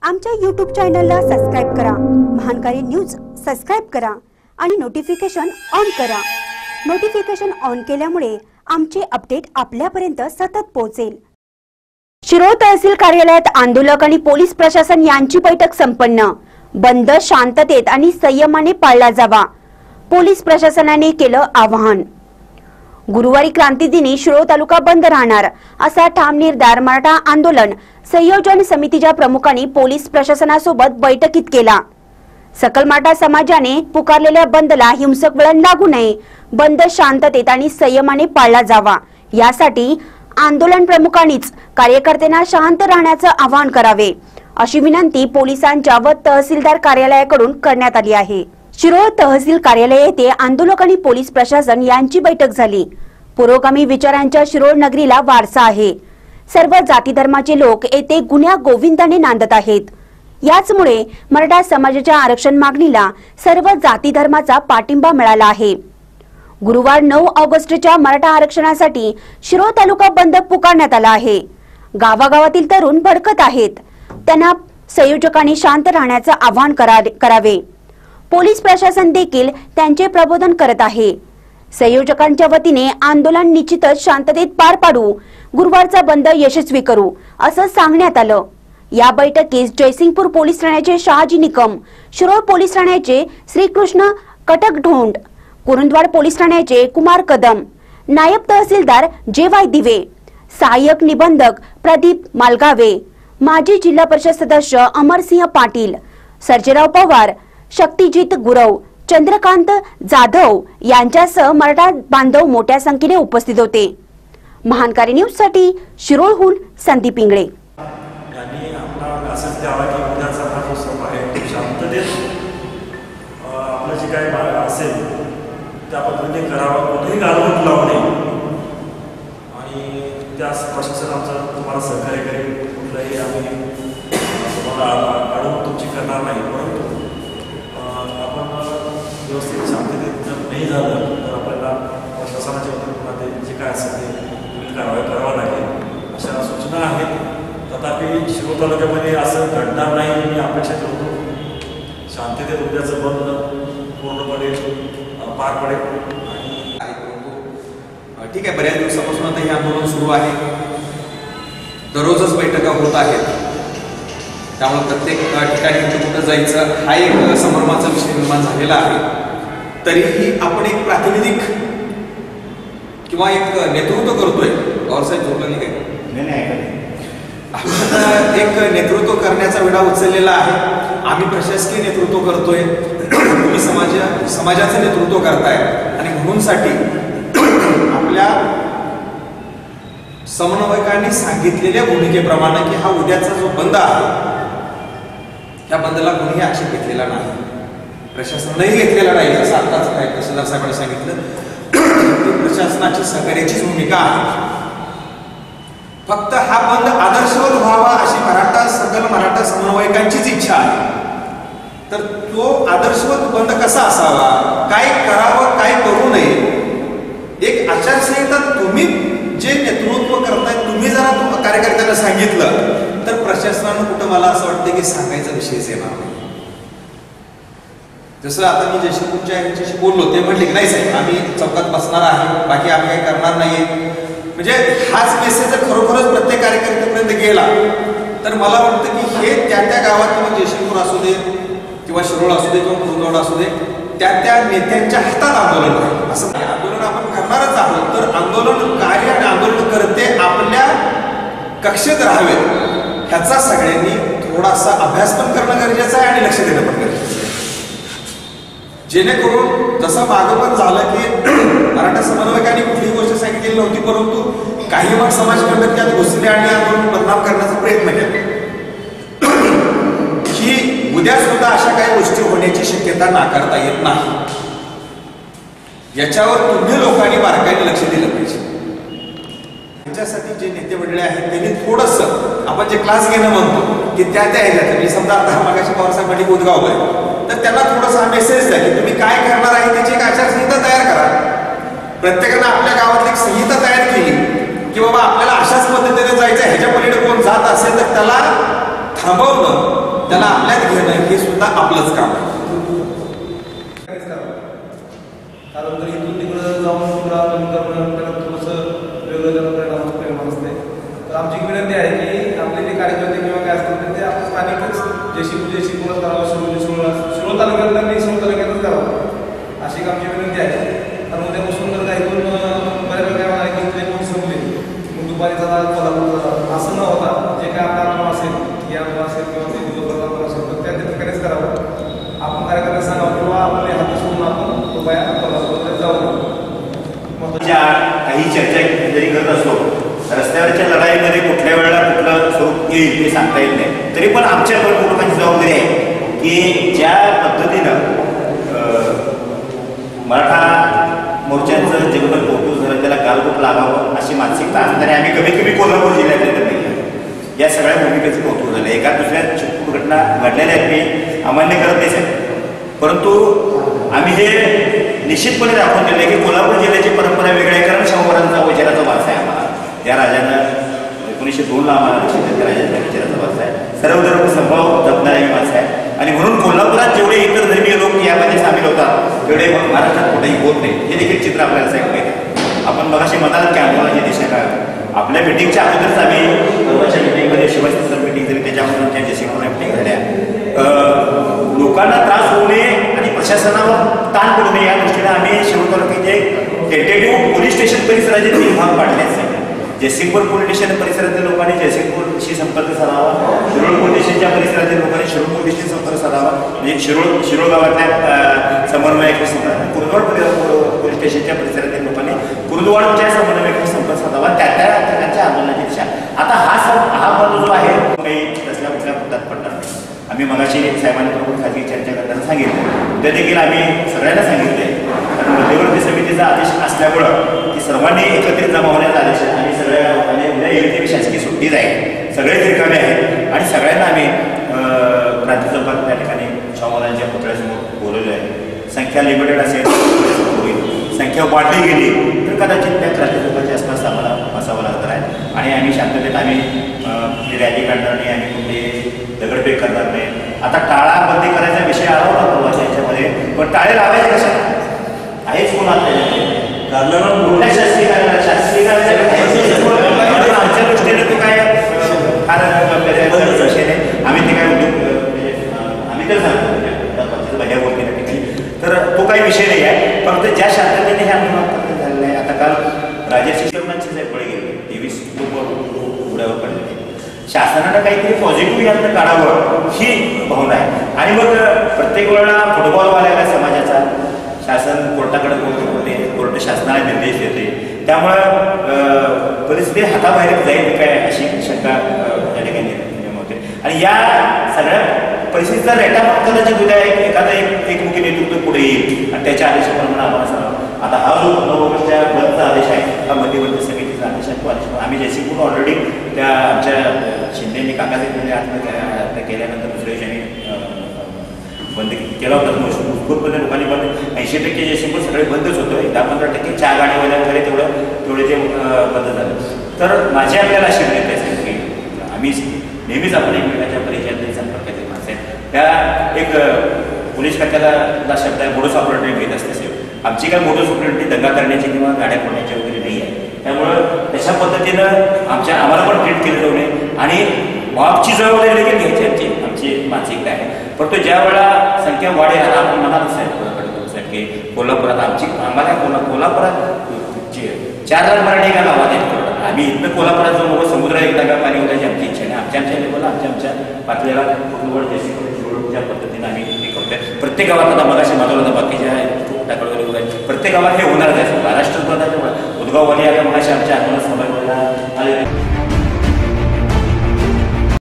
आमच्या YouTube चॅनलला subscribe करा, महानकारी न्यूज सबस्क्राइब करा आणि नोटिफिकेशन ऑन करा। नोटिफिकेशन ऑन केल्यामुळे आमचे अपडेट आपल्यापर्यंत सतत पोहोचेल। शिरोळ तहसील कार्यालयात आंदोलक आणि पोलीस प्रशासन यांची बैठक संपन्न। बंद शांततेत आणि संयमाने पाळला जावा, पोलीस प्रशासनाने केलं आवाहन। गुरुवारी क्रांतीदिनी शिरोळ तालुका बंद राहणार असा ठाम निर्धार मराठा आंदोलन संयोजन समितीच्या प्रमुखांनी पोलीस प्रशासनासोबत बैठकीत केला। सकल मराठा समाजाने पुकारलेल्या बंदला हिंसक वळण लागू नये, बंद शांततेत आणि संयमाने पाळला जावा, यासाठी आंदोलन प्रमुखांनीच कार्यकर्त्यांना शांत राहण्याचं आवाहन करावे, अशी विनंती पोलिसांच्या व तहसीलदार कार्यालयाकडून करण्यात आली आहे। शिरोळ तहसील कार्यालय येथे आंदोलक आणि पोलीस प्रशासन यांची बैठक झाली। पुरोगामी विचारांच्या शिरोळ नगरीला वारसा आहे। सर्व जाती धर्माचे लोक येथे गुण्या गोविंदाने नांदत आहेत। याचमुळे मराठा समाजाच्या आरक्षण मागणीला सर्व जाती धर्माचा पाठिंबा मिळाला आहे। गुरुवार 9 ऑगस्टच्या मराठा आरक्षणासाठी शिरोळ तालुका बंद पुकारण्यात आला आहे। गावागावातील तरुण भडकत आहेत, त्यांना संयोजकांनी शांत राहण्याचं आवाहन करावे। पोलीस प्रशासन देखील त्यांचे प्रबोधन करत आहे। संयोजकांच्या वतीने आंदोलन निश्चितच शांततेत पार पाडू, गुरुवारचा बंद यशस्वी करू असं सांगण्यात आलं। या बैठकीस जयसिंगपूर पोलीस ठाण्याचे शहाजी निकम, शिरोळ पोलीस ठाण्याचे श्रीकृष्ण कटकढोंड, कुरुंदवाड पोलीस ठाण्याचे कुमार कदम, नायब तहसीलदार जे.वाय. दिवे, सहाय्यक निबंधक प्रदीप मालगावे, माजी जिल्हा परिषद सदस्य अमरसिंह पाटील, सर्जेराव पवार, शक्तिजीत गुरव, चंद्रकांत जाधव यांच्यासह मराठा बांधव मोठ्या संख्येने उपस्थित होते। महानकारी न्यूज साठी शिरोळहून संदीप इंगळे। यांनी आपला असंच द्यावा की उद्याचा हा जो सभा आहे शांततेत आपलं जे काय असेल त्या पद्धतीने करावा, कोणतेही गालबोट लावू नये आणि त्या प्रशासन आमचं तुम्हाला सहकार्य करेल। कुठलंही आम्ही तुम्हाला अडवून तुमची करणार नाही, परंतु आपण व्यवस्थित शांततेत जर नाही झालं तर आपल्याला प्रशासनाच्या वतीने जे काय असेल ते पुढील कारवाई करावं लागेल अशा सूचना आहेत। तथापि शिरोळ तालुक्यामध्ये असं घडणार नाही मी अपेक्षा करतो। शांततेत उद्याचं बंद पूर्णपणे पार पडेल। ठीक आहे, बऱ्याच दिवसापासून आता हे आंदोलन सुरू आहे, दररोजच बैठका होत आहेत, त्यामुळे प्रत्येक ठिकाणी कुठं जायचं हा एक संभ्रमाचा विषय निर्माण झालेला आहे। तरीही आपण एक प्रातिनिधिक किंवा एक नेतृत्व करतोय। गौरसाहेब झोपला नाही काय? आपण एक नेतृत्व करण्याचा विडा उचललेला आहे। आम्ही प्रशासकीय नेतृत्व करतोय, तुम्ही समाजाचं नेतृत्व करताय आणि म्हणूनसाठी आपल्या समन्वयकांनी सांगितलेल्या भूमिकेप्रमाणे की हा उद्याचा जो बंद आहे त्या बंदला कोणीही आक्षेप घेतलेला नाही, प्रशासनानेही घेतलेला नाही। जसं आताच काय तहसीलदार साहेबांनी सांगितलं, प्रशासनाची सहकार्याचीच भूमिका आहे। फक्त हा बंद आदर्शवत व्हावा अशी सकल मराठा समन्वयकांचीच इच्छा आहे। तर तो आदर्शवत बंद कसा असावा, काय करावं काय करू नये, एक आचारसंहिता तुम्ही जे नेतृत्व करताय तुम्ही जरा कार्यकर्त्यांना सांगितलं तर प्रशासनानं कुठं मला असं वाटतं की सांगायचा विषयच येणार नाही। जसं आता मी जयसिंगपूरच्या यांच्याशी बोललो, ते म्हटले की नाही साहेब आम्ही चौकात बसणार आहे, बाकी आम्ही काही करणार नाहीये। म्हणजे हाच मेसेज जर खरोखरच प्रत्येक कार्यकर्त्यापर्यंत गेला तर मला वाटतं की हे त्या गावात किंवा जयसिंगपूर असू दे किंवा शिरोळ असू दे किंवा कुरुंदवाड असू दे त्या नेत्यांच्या हातात आंदोलन आहे। असं आंदोलन आपण करणारच आहोत, तर आंदोलनकारी आणि आंदोलनकर्ते आपल्या कक्षेत राहावेत ह्याचा सगळ्यांनी थोडासा अभ्यास पण करणं गरजेचं आहे आणि लक्ष देणं पण गरजेचं आहे। जेणेकरून जसं मागं पण झालं की मराठा समन्वयकांनी कुठलीही गोष्ट सांगितलेली नव्हती, परंतु काही मग समाजकंटक त्यात घुसले आणि आंदोलन बदनाम करण्याचा प्रयत्न केला की उद्या सुद्धा अशा काही गोष्टी होण्याची शक्यता नाकारता येत नाही। याच्यावर तुम्ही लोकांनी बारकाईने लक्ष दिलं पाहिजे। त्याच्यासाठी जे नेते मंडळी आहेत त्यांनी थोडंसं आपण जे क्लास घेणं म्हणतो की त्या ह्याच्यात मी समजा आता मागाशी पवारसाहेब पाटील उदगाव आहे तर त्यांना थोडासा मेसेज द्या की तुम्ही काय करणार आहे त्याची एक आचारसंहिता तयार करा। प्रत्येकानं आपल्या गावातली एक संहिता तयार केली की बाबा आपल्याला अशाच पद्धतीने जायचं, ह्याच्या पलीकडे कोण जात असेल तर त्याला थांबवणं त्याला आपल्यात घेणं हे सुद्धा आपलंच काम आहे. कारण जर इथून तिकडं जाऊन करणं त्याला थोडंसं वेगवेगळं परिणाम असते. तर आमची विनंती आहे की आपले जे कार्यकर्ते किंवा काय असतील ते आपण स्थानिकच जेशी कोणच करावं, शिरोळ तालुक्यातच करावं अशी एक आमची विनंती आहे. कारण उद्यापासून जर काही बऱ्यापैकी मला की इथले कोणी संपले मग दुपारी चला कोल्हापूर चला असं न होता जे काय आपला काम असेल की आंदोलन असेल किंवा ते दिवसभर असेल तर त्या ठिकाणीच करावं. आपण कार्यकर्त्यांना सांगावं किंवा आपले हात सोडून आपण कृपया कोल्हापूरला जाऊ. काही चर्चा जरी करत असो रस्त्यावरच्या लढाईमध्ये कुठल्या वेळेला कुठलं स्वरूप येईल ते सांगता येत नाही. तरी पण आमच्या लोकांची जबाबदारी आहे की ज्या पद्धतीनं मराठा मोर्चांचं जगभर कौतुक झालं त्याला गालबोट लागावं अशी मानसिकता असणारे आम्ही कमीत कमी कोल्हापूर जिल्ह्यातले तर नाही. या सगळ्या भूमिकेचं कौतुक झालं. एका दुसऱ्या चित्रकूट घटना घडलेल्या आहेत मी अमान्य करत नाही साहेब, परंतु आम्ही हे निश्चितपणे दाखवून दिले की कोल्हापूर जिल्ह्याची परंपरा वेगळी आहे. कारण शंभरांचा वैचाराचा वारसा आहे आम्हाला. त्या राजानं 1902ला आम्हाला निश्चित त्या राजाच्या विचाराचा वारसा आहे. सर्व धर्म संभाव जपणारी माणसं आहे आणि म्हणून कोल्हापुरात जेवढे इतर धर्मीय लोक यामध्ये सामील होतात तेवढे महाराष्ट्रात कुठेही होत नाही. हे देखील चित्र आपल्याला सांगितलं. आपण मगाशी म्हणाल की आंदोलनाची दिशा काय आपल्या मिटिंगच्या अगोदरच आम्ही परवाच्या मिटिंगमध्ये शिवाजी मिटिंग झाली त्याच्यामधून त्या जेसीपूर्ण मिटिंग झाल्या. लोकांना त्रास होऊ नये आणि प्रशासनावर ताण पडू नये या दृष्टीने आम्ही शिरोळ तालुक्याचे टेंटेटिव्ह पोलीस स्टेशन परिसराचे 3 भाग पाडले आहेत. जयसिंगपूर पोलीस स्टेशन परिसरातील लोकांनी जयसिंगपूरशी संपर्क साधावा, शिरोळ पोलीस स्टेशनच्या परिसरातील लोकांनी शिरोळ पोलीस स्टेशन संपर्क साधावा. म्हणजे शिरोळ गावातल्या समन्वयक कुर्दवाड पोलीस स्टेशनच्या परिसरातील लोकांनी कुर्दवाडच्या समन्वयकांशी संपर्क साधावा. त्या ठिकाणच्या आंदोलनाची दिशा. आता हा बंद जो आहे काही कसल्या कुठल्या मुद्द्यात पडणार नाही. आम्ही मगाशी साहेबांबरोबर खाजगी चर्चा करताना सांगितलं ते देखील आम्ही सगळ्यांना सांगितलंय. कारण मध्यवर्ती समितीचा आदेश असल्यामुळं की सर्वांनी एकत्रित जमा होण्याचा आदेश आहे आणि सगळ्या लोकांनी उद्या येईल शासकीय सुट्टी जाईल. सगळे रिकामे आहेत आणि सगळ्यांना आम्ही क्रांती चौकात त्या ठिकाणी शाहूराजांच्या पुतळ्यासमोर बोलवलं आहे. संख्या लिमिटेड असेल, संख्या वाढली गेली तर कदाचित त्या क्रांती चौकाच्या आसपास आम्हाला बसावं लागणार आहे आणि आम्ही शांततेत आम्ही रॅली काढणार नाही, आम्ही कुठे दगडफेक करणार नाही. आता टाळाबंदी करायचा विषय आला होता प्रवास याच्यामध्ये, पण टाळे लावायचे कशा आहेच कोण मोठ्या शास्त्रीय आमच्या दृष्टीने तो काय फार विषय नाही. आम्ही ते काय उद्योग आम्ही तर सांगतो भैया बोलते त्या ठिकाणी तर तो काही विषय नाही आहे. फक्त ज्या शांततेने हे आंदोलन झालेलं आहे. आता काल राजर्षी शर्मांचे बळी गेले 23 लोक उड्यावर पडले. शासनानं काहीतरी पॉझिटिव्ह यातनं काढावं ही भावना आहे. आणि मग प्रत्येक वेळेला फुटबॉलवाल्याला समाजाचा शासन कोर्टाकडे बोलते, कोर्ट शासनाला निर्देश देते. त्यामुळं परिस्थिती हाताबाहेर जाईल काय अशी शंका त्या ठिकाणी निर्माण होते. आणि या सगळ्या परिस्थितीचा रेटा कदाचित उद्या एखादा एकमुखी नेतृत्व पुढे येईल आणि त्याच्या आदेशाप्रमाणे आम्हाला सांगा. आता हा जो 9 ऑगस्टच्या बंदचा आदेश आहे हा मध्यवर्ती समितीचा आदेश आहे. तो आदेश आम्ही जयसिंगपूर ऑलरेडी त्या आमच्या शिंदेनी काकासाहेबांनी आत्महत्या केल्यानंतर दुसऱ्या दिवशी आम्ही बंद केला होता. उत्स्फूर्तपणे लोकांनी बंद 80% जयसिंगपूर सगळे बंदच होतं. 10-15% चहा गाडीवाल्यांकडे तेवढे ते बंद झालं. तर माझी आपल्याला अशी विनंती असेल की आम्ही नेहमीच आपण एकमेकाच्या परिचयात संपर्कातील माणसं आहेत. त्या एक पोलीस खात्याला शब्द आहे मोडस ऑपरेटरी घेत असते साहेब. आमची काय मोडस ऑपरेटरी दंगा करण्याची किंवा गाड्या फोडण्याची वगैरे नाही आहे. त्यामुळं तशा पद्धतीनं आम्हाला पण ट्रीट केलं जाऊ नये आणि मॉबची जबाबदारी देखील घ्यायची आमची मानसिकता आहे. परंतु ज्या वेळा संख्या वाढेल आता आपण म्हणाल साहेब की कोल्हापुरात आम्हाला कोल्हापुरात 4 लाख मराठी का गावात आहेत. आम्ही इथनं कोल्हापुरात जाऊन बाबा समुद्रात एकदा का पाणी होण्याची आमची इच्छा नाही. आमच्या लेवलला आमच्या पातळीला कुटुंबळ ज्या पद्धतीनं आम्ही हे करतोय. प्रत्येक गावात आता मगाशी माधवला बाकीच्या प्रत्येक गावात हे होणार आहे. महाराष्ट्र उद्गाववाली आता मगाशी आमच्या आंदोलन सहभागी आले.